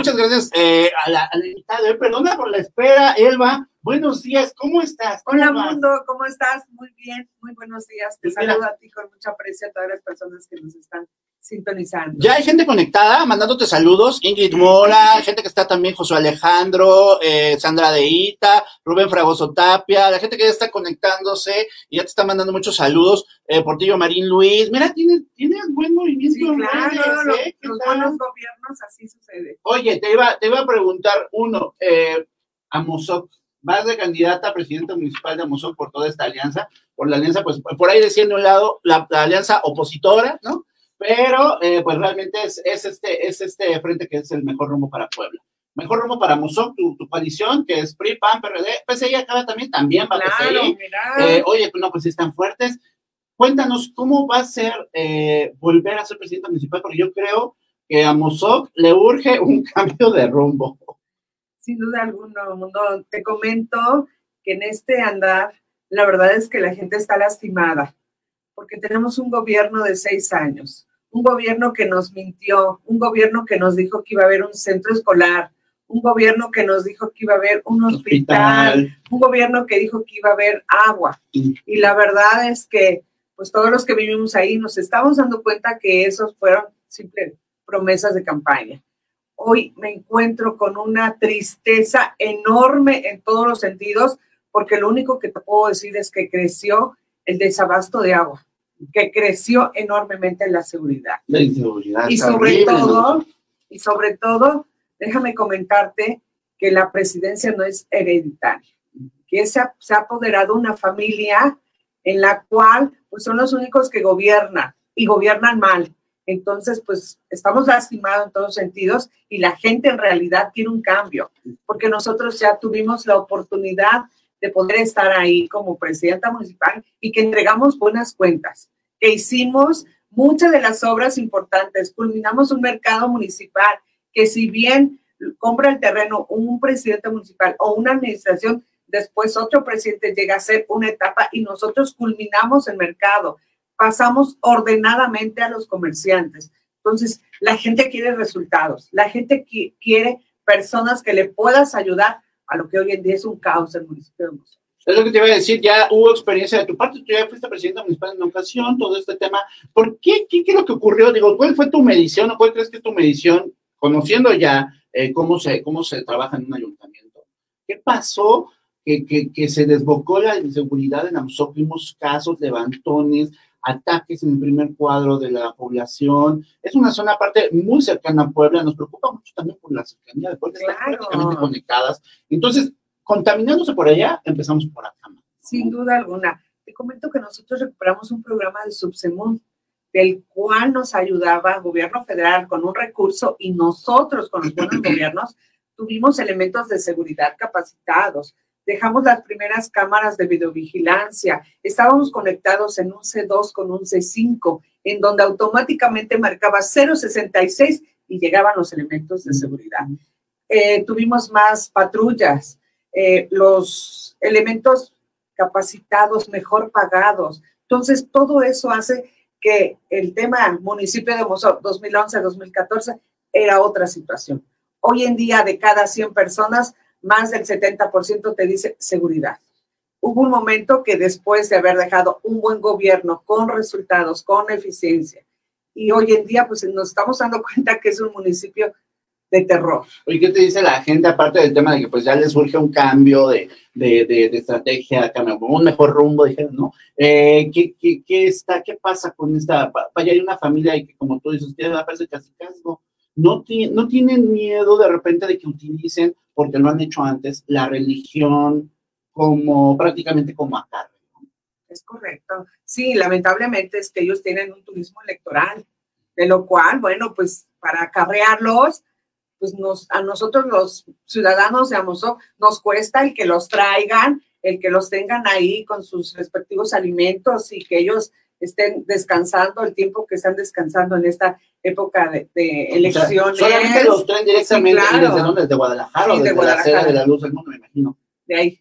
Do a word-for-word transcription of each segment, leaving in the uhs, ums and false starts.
muchas gracias eh, a, la, a la invitada. Perdona por la espera, Elba. Buenos días, ¿cómo estás? ¿Cómo Hola, vas? mundo, ¿cómo estás? Muy bien, muy buenos días. Te Pues mira, saludo a ti con mucho aprecio a todas las personas que nos están sintonizando. ya hay gente conectada, mandándote saludos. Ingrid Mora, gente que está también, José Alejandro, eh, Sandra Deita, Rubén Fragoso Tapia, la gente que ya está conectándose y ya te está mandando muchos saludos. Eh, Portillo Marín Luis, mira, tienes, tienes buen movimiento. Sí, claro, redes, los, ¿eh? los buenos gobiernos, así sucede. Oye, te iba, te iba a preguntar uno, eh, Amozoc, vas de candidata a presidenta municipal de Amozoc por toda esta alianza, por la alianza, pues por ahí decía de un lado la, la alianza opositora, ¿no? Pero eh, pues realmente es, es, este, es este frente que es el mejor rumbo para Puebla. Mejor rumbo para Amozoc, tu, tu coalición, que es P R I, P A N, P R D, P C I acaba también, también va Claro, P C I. mira. Eh, oye, pues no, pues sí están fuertes. Cuéntanos, ¿cómo va a ser eh, volver a ser presidenta municipal? Porque yo creo que a Amozoc le urge un cambio de rumbo. Sin duda alguna, mundo. Te comento que en este andar, la verdad es que la gente está lastimada, porque tenemos un gobierno de seis años, un gobierno que nos mintió, un gobierno que nos dijo que iba a haber un centro escolar, un gobierno que nos dijo que iba a haber un hospital, hospital. un gobierno que dijo que iba a haber agua. Sí. Y la verdad es que, pues todos los que vivimos ahí nos estamos dando cuenta que esos fueron simples promesas de campaña. Hoy me encuentro con una tristeza enorme en todos los sentidos, porque lo único que te puedo decir es que creció el desabasto de agua, que creció enormemente la seguridad. La inseguridad. Y sobre horrible, todo, ¿no? y sobre todo, déjame comentarte que la presidencia no es hereditaria, que se ha, se ha apoderado una familia en la cual pues, son los únicos que gobiernan y gobiernan mal. Entonces, pues, estamos lastimados en todos sentidos y la gente en realidad quiere un cambio, porque nosotros ya tuvimos la oportunidad de poder estar ahí como presidenta municipal y que entregamos buenas cuentas, que hicimos muchas de las obras importantes, culminamos un mercado municipal, que si bien compra el terreno un presidente municipal o una administración, después otro presidente llega a ser una etapa y nosotros culminamos el mercado, pasamos ordenadamente a los comerciantes. Entonces, la gente quiere resultados, la gente qui- quiere personas que le puedas ayudar a lo que hoy en día es un caos en el municipio de Amozoc. Es lo que te iba a decir, ya hubo experiencia de tu parte, tú ya fuiste presidenta municipal en una ocasión, todo este tema. ¿Por qué? ¿Qué, qué es lo que ocurrió? Digo, ¿cuál fue tu medición o cuál crees que es tu medición, conociendo ya eh, cómo, se, cómo se trabaja en un ayuntamiento? ¿Qué pasó que, que, que se desbocó la inseguridad en Amozoc? Vimos casos, levantones, ataques en el primer cuadro de la población. Es una zona aparte muy cercana a Puebla, nos preocupa mucho también por la cercanía de Puebla, están Claro. prácticamente conectadas. Entonces, contaminándose por allá, empezamos por acá. Sin duda alguna. Te comento que nosotros recuperamos un programa de Subsemund, del cual nos ayudaba el gobierno federal con un recurso y nosotros con los buenos gobiernos tuvimos elementos de seguridad capacitados. Dejamos las primeras cámaras de videovigilancia, estábamos conectados en un C dos con un C cinco, en donde automáticamente marcaba cero sesenta y seis y llegaban los elementos de seguridad. Eh, tuvimos más patrullas, eh, los elementos capacitados, mejor pagados. Entonces, todo eso hace que el tema municipio de Amozoc dos mil once a dos mil catorce era otra situación. Hoy en día, de cada cien personas, más del setenta por ciento te dice seguridad. Hubo un momento que después de haber dejado un buen gobierno con resultados, con eficiencia, y hoy en día pues nos estamos dando cuenta que es un municipio de terror. Oye, ¿qué te dice la gente, aparte del tema de que pues ya les surge un cambio de, de, de, de estrategia, un mejor rumbo, dijeron, ¿no? Eh, ¿qué, qué, qué, está, ¿Qué pasa con esta? Vaya, hay una familia y que, como tú dices, tiene la parece casi casco. No, ti, no tienen miedo de repente de que utilicen, porque lo han hecho antes, la religión como prácticamente como acarreo. Es correcto. Sí, lamentablemente es que ellos tienen un turismo electoral, de lo cual, bueno, pues para acarrearlos, pues nos, a nosotros los ciudadanos de Amozoc nos cuesta el que los traigan, el que los tengan ahí con sus respectivos alimentos y que ellos estén descansando el tiempo que están descansando en esta época de, de elecciones. O sea, solamente los traen directamente, sí, claro. ¿Y desde dónde? ¿Desde Guadalajara? Sí, o de Guadalajara. La Cera de la Luz del Mundo, me imagino. De ahí.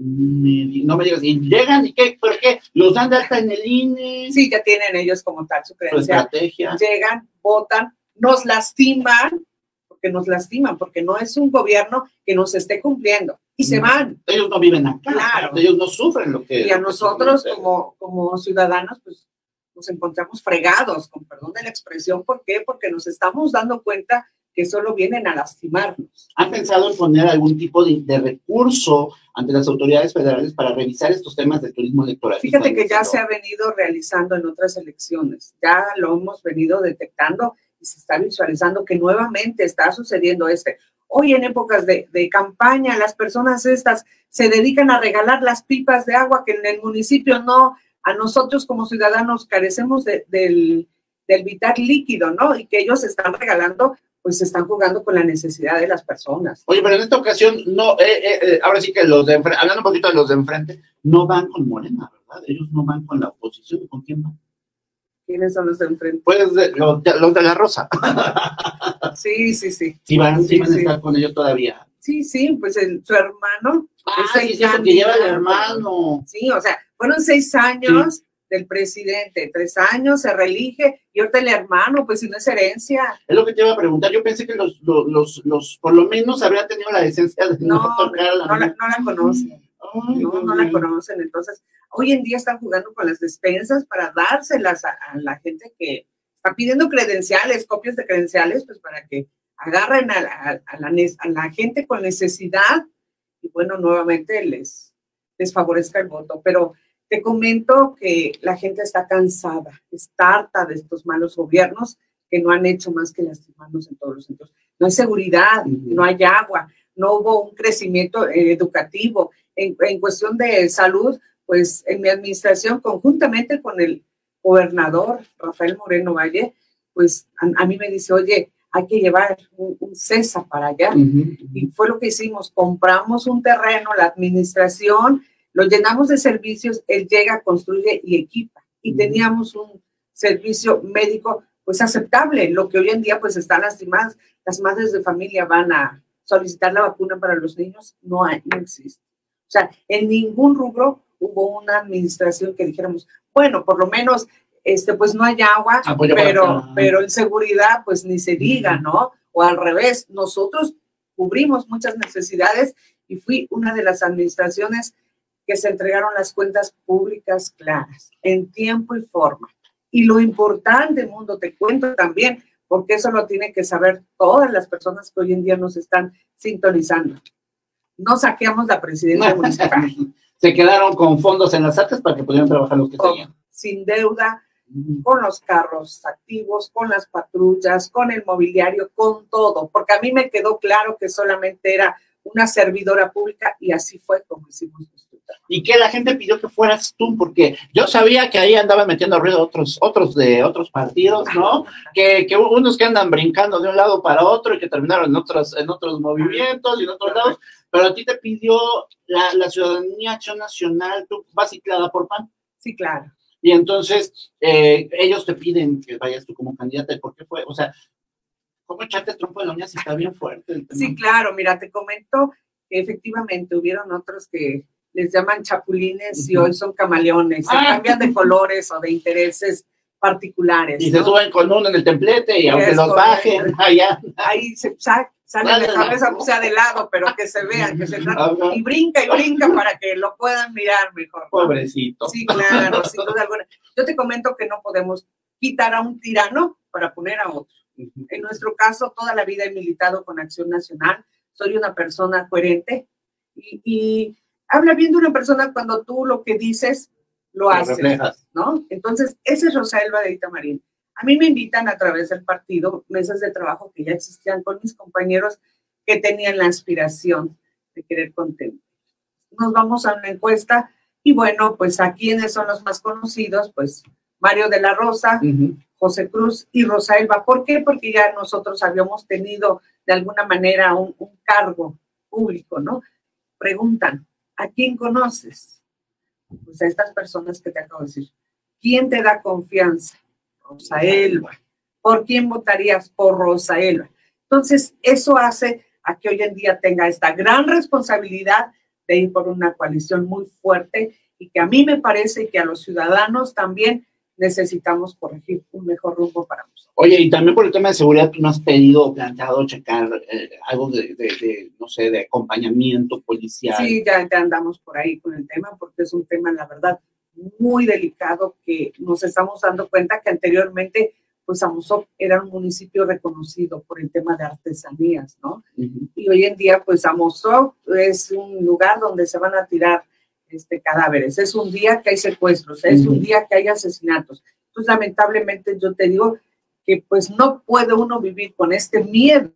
Me, no me digas, ¿y llegan? ¿Y qué? ¿Por qué? ¿Los dan de alta en el I N E? Sí, ya tienen ellos como tal su credencial. Su estrategia. Llegan, votan, nos lastiman, porque nos lastiman, porque no es un gobierno que nos esté cumpliendo. Y se van. Ellos no viven acá, claro. Ellos no sufren lo que... Y a nosotros como, como ciudadanos, pues nos encontramos fregados, con perdón de la expresión. ¿Por qué? Porque nos estamos dando cuenta que solo vienen a lastimarnos. ¿Han pensado en poner algún tipo de, de recurso ante las autoridades federales para revisar estos temas de turismo electoral? Fíjate que ya se ha venido realizando en otras elecciones, ya lo hemos venido detectando y se está visualizando que nuevamente está sucediendo este. Hoy en épocas de, de campaña, las personas estas se dedican a regalar las pipas de agua que en el municipio no, a nosotros como ciudadanos carecemos de, del, del vital líquido, ¿no? Y que ellos están regalando, pues se están jugando con la necesidad de las personas. Oye, pero en esta ocasión, no, eh, eh, eh, ahora sí que los de enfrente, hablando un poquito de los de enfrente, no van con Morena, ¿verdad? Ellos no van con la oposición, ¿con quién van? ¿Quiénes son los de enfrente? Pues de, los, de, los de la Rosa. Sí, sí, sí. Sí van, sí, sí van a sí. estar con ellos todavía. Sí, sí, pues el, su hermano. Ah, sí, sí, porque lleva el hermano. Sí, o sea, fueron seis años sí. del presidente, tres años, se reelige, y ahorita el hermano, pues si no es herencia. Es lo que te iba a preguntar, yo pensé que los, los, los, los por lo menos habrían tenido la decencia de no, no tocar la... No, la, no la conocen, Ay, no, no la conocen, entonces, hoy en día están jugando con las despensas para dárselas a, a la gente que está pidiendo credenciales, copias de credenciales, pues para que agarren a la, a la, a la gente con necesidad y bueno, nuevamente les, les favorezca el voto. Pero te comento que la gente está cansada, está harta de estos malos gobiernos que no han hecho más que lastimarnos en todos los sentidos. No hay seguridad, uh-huh. no hay agua, no hubo un crecimiento eh, educativo. En, en cuestión de salud, pues en mi administración, conjuntamente con el gobernador Rafael Moreno Valle, pues a, a mí me dice, oye, hay que llevar un, un CESA para allá. Uh-huh, uh-huh. Y fue lo que hicimos, compramos un terreno, la administración, lo llenamos de servicios, él llega, construye y equipa. Y uh-huh. teníamos un servicio médico, pues aceptable, lo que hoy en día pues están lastimadas. Las madres de familia van a solicitar la vacuna para los niños, no hay, no existe. O sea, en ningún rubro hubo una administración que dijéramos, bueno, por lo menos este, pues no hay agua, Apoyo pero, pero en seguridad, pues ni se diga, ¿no? O al revés, nosotros cubrimos muchas necesidades y fui una de las administraciones que se entregaron las cuentas públicas claras, en tiempo y forma. Y lo importante, mundo, te cuento también, porque eso lo tienen que saber todas las personas que hoy en día nos están sintonizando. No saqueamos la presidencia municipal. Se quedaron con fondos en las arcas para que pudieran trabajar los que con, tenían. Sin deuda, con los carros activos, con las patrullas, con el mobiliario, con todo, porque a mí me quedó claro que solamente era una servidora pública y así fue como hicimos nuestro trabajo. Y que la gente pidió que fueras tú, porque yo sabía que ahí andaban metiendo ruido otros, otros de otros partidos, ¿no? que, que unos que andan brincando de un lado para otro y que terminaron en otros, en otros movimientos y en otros lados, pero a ti te pidió la, la Ciudadanía Acción Nacional, tú vas ciclada por P A N. Sí, claro. Y entonces eh, ellos te piden que vayas tú como candidata. ¿Por qué fue? O sea, ¿cómo echarte trompo de la uña si está bien fuerte el tema? Sí, claro. Mira, te comento que efectivamente hubieron otros que les llaman chapulines uh-huh. y hoy son camaleones. Se ah. cambian de colores o de intereses particulares. Y ¿no? se suben con uno en el templete y, y aunque los bajen, allá. Ahí se sale de cabeza, o sea, de lado, pero que se vean, que se trata, y brinca y brinca para que lo puedan mirar mejor, ¿no? Pobrecito. Sí, claro, sin duda alguna. Yo te comento que no podemos quitar a un tirano para poner a otro. Uh-huh. En nuestro caso, toda la vida he militado con Acción Nacional, soy una persona coherente y, y habla bien de una persona cuando tú lo que dices lo, lo haces, reflejas. ¿No? Entonces, ese es Rosaelba de Itamarín. A mí me invitan a través del partido, mesas de trabajo que ya existían con mis compañeros que tenían la aspiración de querer contemplar. Nos vamos a una encuesta y bueno, pues a quienes son los más conocidos, pues Mario de la Rosa, uh-huh. José Cruz y Rosaelba. ¿Por qué? Porque ya nosotros habíamos tenido de alguna manera un, un cargo público, ¿no? Preguntan, ¿a quién conoces? Pues a estas personas que te acabo de decir. ¿Quién te da confianza? Rosaelba. ¿Por quién votarías? Por Rosaelba. Entonces, eso hace a que hoy en día tenga esta gran responsabilidad de ir por una coalición muy fuerte y que a mí me parece que a los ciudadanos también necesitamos corregir un mejor rumbo para nosotros. Oye, y también por el tema de seguridad, ¿tú no has pedido o planteado checar eh, algo de, de, de, no sé, de acompañamiento policial? Sí, ya, ya andamos por ahí con el tema, porque es un tema, la verdad, muy delicado, que nos estamos dando cuenta que anteriormente, pues Amozoc era un municipio reconocido por el tema de artesanías, ¿no? Uh-huh. Y hoy en día, pues Amozoc es un lugar donde se van a tirar este, cadáveres, es un día que hay secuestros, es uh-huh. un día que hay asesinatos. Entonces, lamentablemente, yo te digo que pues no puede uno vivir con este miedo.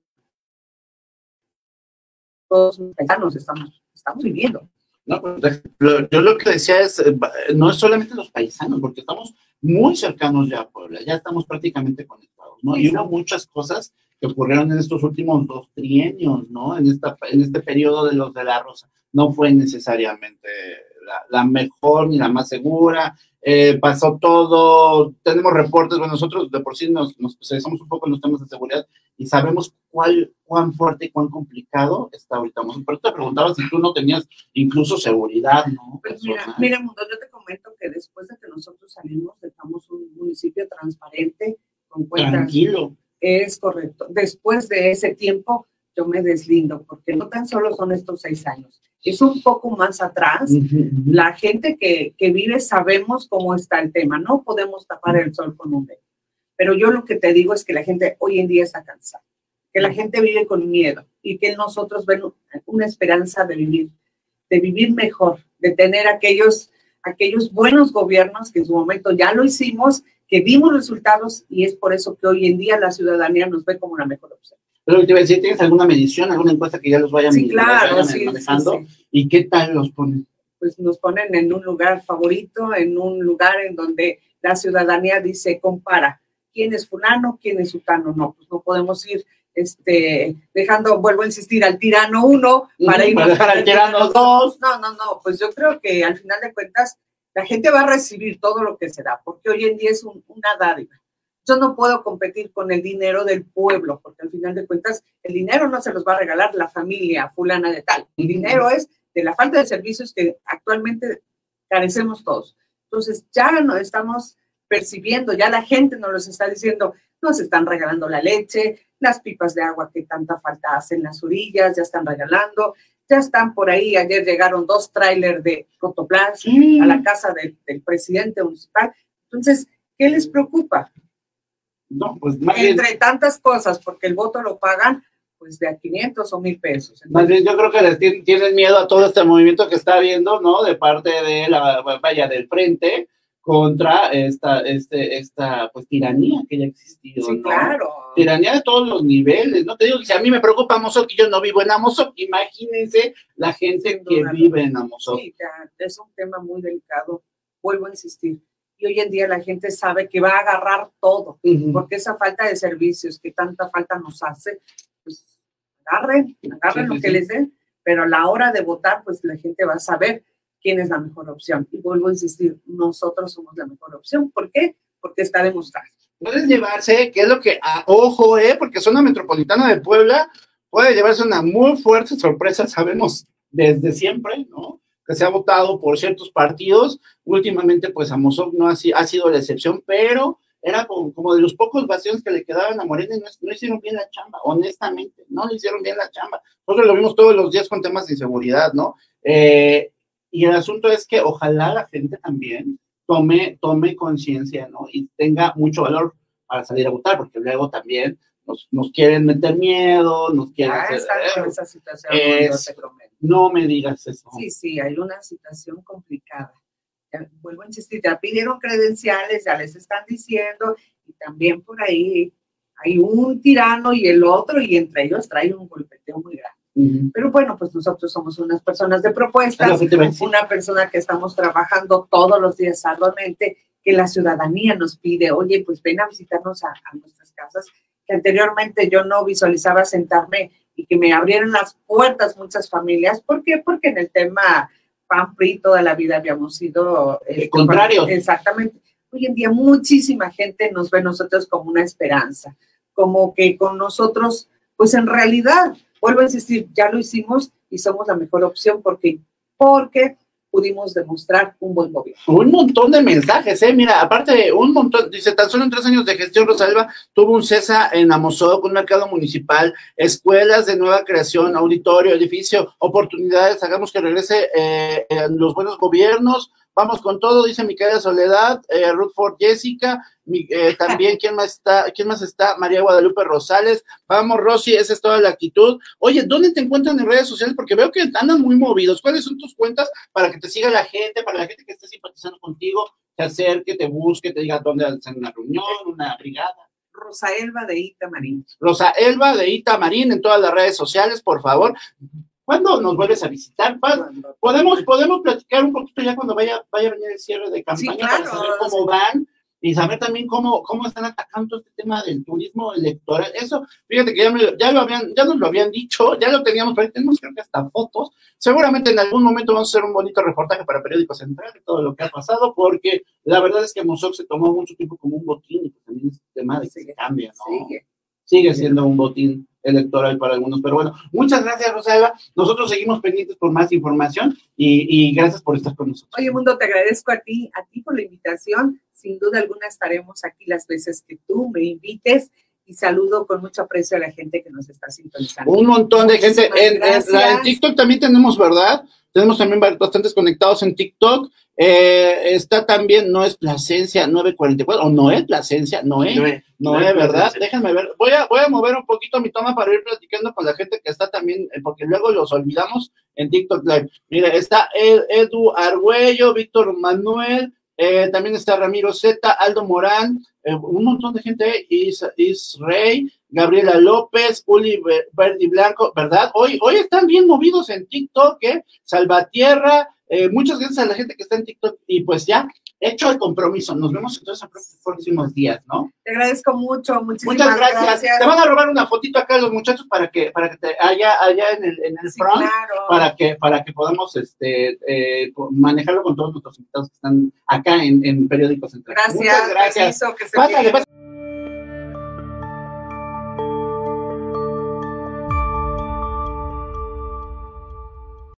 Todos los paisanos estamos, estamos viviendo. No, pues, yo lo que decía es, no es solamente los paisanos, porque estamos muy cercanos ya a Puebla, ya estamos prácticamente conectados, ¿no? Sí, y hubo sí. muchas cosas que ocurrieron en estos últimos dos trienios, ¿no? En, esta, en este periodo de los de la Rosa. No fue necesariamente la, la mejor ni la más segura. Eh, pasó todo, tenemos reportes, bueno, nosotros de por sí nos, nos especializamos un poco en los temas de seguridad y sabemos cuál, cuán fuerte y cuán complicado está ahorita. Pero te preguntaba si tú no tenías incluso seguridad, ¿no? Pues mira, mira, Mundo, yo te comento que después de que nosotros salimos, dejamos un municipio transparente, con cuentas. Tranquilo. Es correcto. Después de ese tiempo, yo me deslindo, porque no tan solo son estos seis años, es un poco más atrás. Uh-huh. La gente que, que vive sabemos cómo está el tema, no podemos tapar el sol con un dedo. Pero yo lo que te digo es que la gente hoy en día está cansada, que la gente vive con miedo y que nosotros ven una esperanza de vivir, de vivir mejor, de tener aquellos, aquellos buenos gobiernos que en su momento ya lo hicimos, que dimos resultados, y es por eso que hoy en día la ciudadanía nos ve como la mejor opción. Pero te iba a decir, ¿tienes alguna medición, alguna encuesta que ya los vayan, sí, claro, vayan sí, manejando? Sí, sí. ¿Y qué tal los ponen? Pues nos ponen en un lugar favorito, en un lugar en donde la ciudadanía dice, compara, ¿quién es fulano, quién es sutano? No, pues no podemos ir este, dejando, vuelvo a insistir, al tirano uno para ir a dejar al tirano dos. No, no, no, pues yo creo que al final de cuentas la gente va a recibir todo lo que se da, porque hoy en día es un, una dádiva. Yo no puedo competir con el dinero del pueblo, porque al final de cuentas el dinero no se los va a regalar la familia fulana de tal. El dinero es de la falta de servicios que actualmente carecemos todos. Entonces ya no estamos percibiendo, ya la gente nos los está diciendo, nos están regalando la leche, las pipas de agua que tanta falta hacen las orillas, ya están regalando, ya están por ahí. Ayer llegaron dos tráiler de Cotoplas mm. a la casa de, del presidente municipal. Entonces, ¿qué les preocupa? No, pues más Entre bien, tantas cosas, porque el voto lo pagan pues de a quinientos o mil pesos. Entonces, más bien yo creo que les tienen miedo a todo este movimiento que está habiendo, ¿no? De parte de la, vaya, del frente contra esta, este, esta, pues, tiranía que ya ha existido, sí, ¿no? Claro. Tiranía de todos los niveles, ¿no? Te digo, si a mí me preocupa Amozoc y yo no vivo en Amozoc, imagínense la gente que vive en Amozoc. Sí, ya, es un tema muy delicado, vuelvo a insistir. Y hoy en día la gente sabe que va a agarrar todo, uh-huh. porque esa falta de servicios que tanta falta nos hace, pues agarren, agarren sí, lo sí, que sí. les den, pero a la hora de votar, pues la gente va a saber quién es la mejor opción. Y vuelvo a insistir, nosotros somos la mejor opción. ¿Por qué? Porque está demostrado. Puedes llevarse, que es lo que, ah, ojo, eh, porque zona metropolitana de Puebla puede llevarse una muy fuerte sorpresa, sabemos desde siempre, ¿no? Que se ha votado por ciertos partidos. Últimamente, pues, Amozoc no ha, ha sido la excepción, pero era como, como de los pocos bastiones que le quedaban a Morena y no, no hicieron bien la chamba, honestamente, no le hicieron bien la chamba. Nosotros lo vimos todos los días con temas de inseguridad, ¿no? Eh, y el asunto es que ojalá la gente también tome, tome conciencia, ¿no? Y tenga mucho valor para salir a votar, porque luego también nos, nos quieren meter miedo, nos quieren ah, hacer... Está eh, con esa situación, es, no me digas eso. Sí, sí, hay una situación complicada. Ya, vuelvo a insistir, ya pidieron credenciales, ya les están diciendo, y también por ahí hay un tirano y el otro, y entre ellos trae un golpeteo muy grande. Uh-huh. Pero bueno, pues nosotros somos unas personas de propuestas, una persona que estamos trabajando todos los días arduamente, que la ciudadanía nos pide, oye, pues ven a visitarnos a, a nuestras casas, que anteriormente yo no visualizaba sentarme y que me abrieran las puertas muchas familias. ¿Por qué? Porque en el tema P A N P R I toda la vida habíamos sido... Eh, contrarios. Exactamente. Hoy en día muchísima gente nos ve a nosotros como una esperanza, como que con nosotros, pues en realidad... Vuelvo a insistir, ya lo hicimos y somos la mejor opción porque, porque pudimos demostrar un buen gobierno. Un montón de mensajes, ¿eh? Mira, aparte, un montón, dice, tan solo en tres años de gestión, Rosa Elba tuvo un CESA en Amozoc, un mercado municipal, escuelas de nueva creación, auditorio, edificio, oportunidades, hagamos que regrese eh, en los buenos gobiernos. Vamos con todo, dice Micaela Soledad, eh, Ruth Ford Jessica, mi, eh, también, ¿quién más está? ¿Quién más está? María Guadalupe Rosales. Vamos, Rosy, esa es toda la actitud. Oye, ¿dónde te encuentran en redes sociales? Porque veo que andan muy movidos. ¿Cuáles son tus cuentas para que te siga la gente, para la gente que esté simpatizando contigo, te acerque, te busque, te diga dónde hacer una reunión, una brigada? Rosa Elba de Itamarín. Rosa Elba de Itamarín en todas las redes sociales, por favor. ¿Cuándo nos vuelves a visitar? Podemos, podemos platicar un poquito ya cuando vaya, vaya a venir el cierre de campaña, sí, claro, para saber cómo sí. van y saber también cómo, cómo están atacando este tema del turismo electoral. Eso, fíjate que ya, me, ya, lo habían, ya nos lo habían dicho, ya lo teníamos, pero ahí tenemos creo que hasta fotos. Seguramente en algún momento vamos a hacer un bonito reportaje para Periódico Central de todo lo que ha pasado, porque la verdad es que Amozoc se tomó mucho tiempo como un botín y también es tema de que se cambia, ¿no? Sigue. Sigue siendo un botín electoral para algunos, pero bueno, muchas gracias, Rosa Elba. Nosotros seguimos pendientes por más información y, y gracias por estar con nosotros. Oye, Mundo, te agradezco a ti, a ti por la invitación. Sin duda alguna estaremos aquí las veces que tú me invites y saludo con mucho aprecio a la gente que nos está sintonizando. Un montón de gente. En, en, en TikTok también tenemos, ¿verdad? Tenemos también bastantes conectados en TikTok. Eh, está también Noé Plasencia nueve cuarenta y cuatro, o Noé Plasencia, Noé, Noé, Noé, ¿verdad? Déjenme ver, voy a, voy a mover un poquito mi toma para ir platicando con la gente que está también, porque luego los olvidamos en TikTok Live. Mira, está Ed, Edu Argüello, Víctor Manuel, eh, también está Ramiro Zeta, Aldo Morán, eh, un montón de gente, Is, Is Rey, Gabriela López, Uli Verdi Blanco, ¿verdad? Hoy, hoy están bien movidos en TikTok, ¿eh? Salvatierra, eh, muchas gracias a la gente que está en TikTok y pues ya, hecho el compromiso. Nos vemos entonces en los próximos días, ¿no? Te agradezco mucho, muchísimas Muchas gracias. gracias. Te van a robar una fotito acá los muchachos para que, para que te, allá, allá en el, en el Sí, front, claro. para que, para que podamos este, eh, manejarlo con todos nuestros invitados que están acá en, en Periódico Central. Gracias. Muchas gracias. Permiso, que se Pásale, pásale.